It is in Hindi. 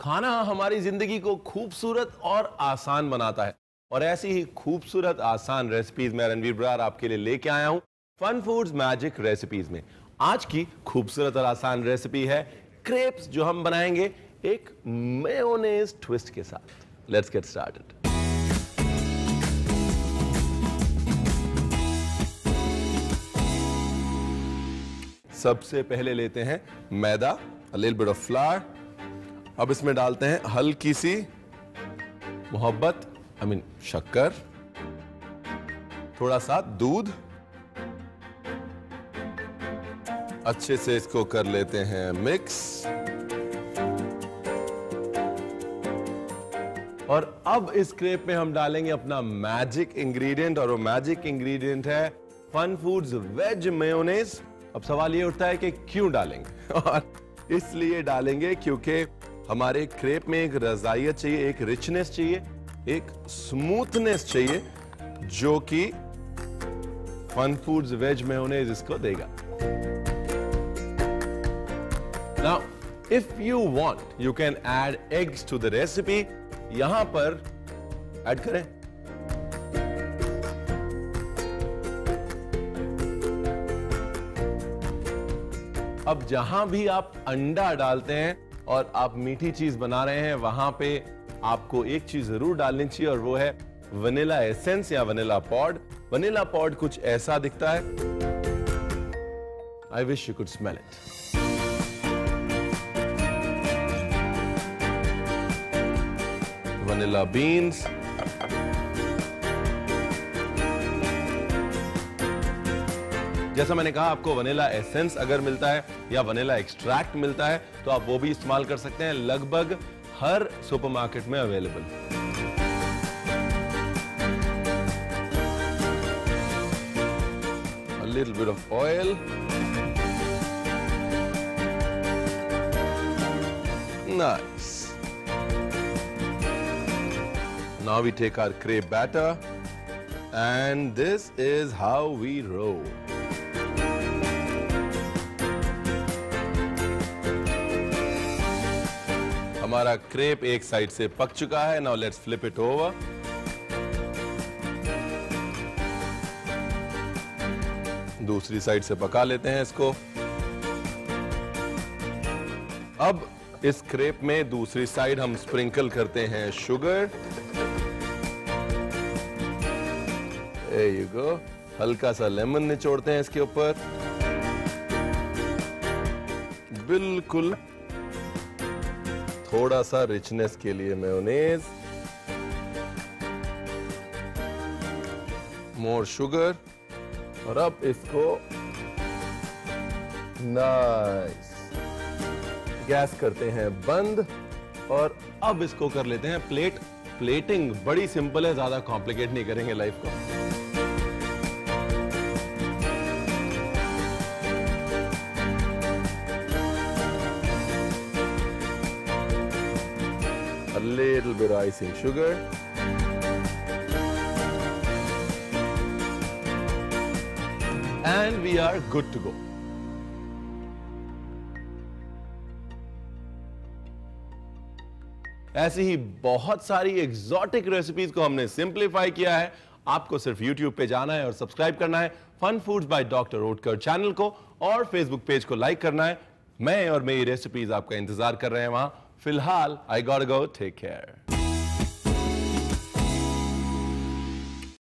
खाना हमारी जिंदगी को खूबसूरत और आसान बनाता है और ऐसी ही खूबसूरत आसान रेसिपीज मैं रणवीर ब्रार आपके लिए लेके आया हूं फन फूड्स मैजिक रेसिपीज में। आज की खूबसूरत और आसान रेसिपी है क्रेप्स, जो हम बनाएंगे एक मेयोनेज ट्विस्ट के साथ। Let's get started. सबसे पहले लेते हैं मैदा, a little bit of flour। अब इसमें डालते हैं हल्की सी मोहब्बत, शक्कर, थोड़ा सा दूध। अच्छे से इसको कर लेते हैं मिक्स। और अब इस क्रेप में हम डालेंगे अपना मैजिक इंग्रेडिएंट, और वो मैजिक इंग्रेडिएंट है फन फूड्स वेज मेयोनेज। अब सवाल ये उठता है कि क्यों डालेंगे, और इसलिए डालेंगे क्योंकि हमारे क्रेप में एक रजाइयत चाहिए, एक रिचनेस चाहिए, एक स्मूथनेस चाहिए, जो कि फन फूड्स वेज मेयोनेज इसको देगा। Now, if you want, you can add eggs to the recipe। यहां पर ऐड करें अब जहां भी आप अंडा डालते हैं और आप मीठी चीज बना रहे हैं, वहां पे आपको एक चीज जरूर डालनी चाहिए, और वो है वनीला एसेंस या वनीला पॉड। वनीला पॉड कुछ ऐसा दिखता है। I wish you could smell it. Vanilla beans, जैसा मैंने कहा, आपको वनीला एसेंस अगर मिलता है या वनीला एक्सट्रैक्ट मिलता है तो आप वो भी इस्तेमाल कर सकते हैं। लगभग हर सुपरमार्केट में available. A little bit of oil। Nice। Now we take our crepe batter and this is how we roll। हमारा क्रेप एक साइड से पक चुका है। Now let's flip it over. दूसरी साइड से पका लेते हैं इसको। अब इस क्रेप में दूसरी साइड हम स्प्रिंकल करते हैं शुगर। There you go। हल्का सा लेमन निचोड़ते हैं इसके ऊपर। बिल्कुल थोड़ा सा रिचनेस के लिए मेयोनेज, मोर शुगर, और अब इसको नाइस गैस करते हैं बंद, और अब इसको कर लेते हैं प्लेट। प्लेटिंग बड़ी सिंपल है, ज्यादा कॉम्प्लिकेट नहीं करेंगे लाइफ को। A little bit icing sugar, and we are good to go। ऐसी ही बहुत सारी एग्जॉटिक रेसिपीज को हमने सिंप्लीफाई किया है। आपको सिर्फ YouTube पे जाना है और सब्सक्राइब करना है Fun Foods by doctor Oetker channel को, और फेसबुक पेज को लाइक करना है। मैं और मेरी रेसिपीज आपका इंतजार कर रहे हैं वहां। फिलहाल I gotta go, take care।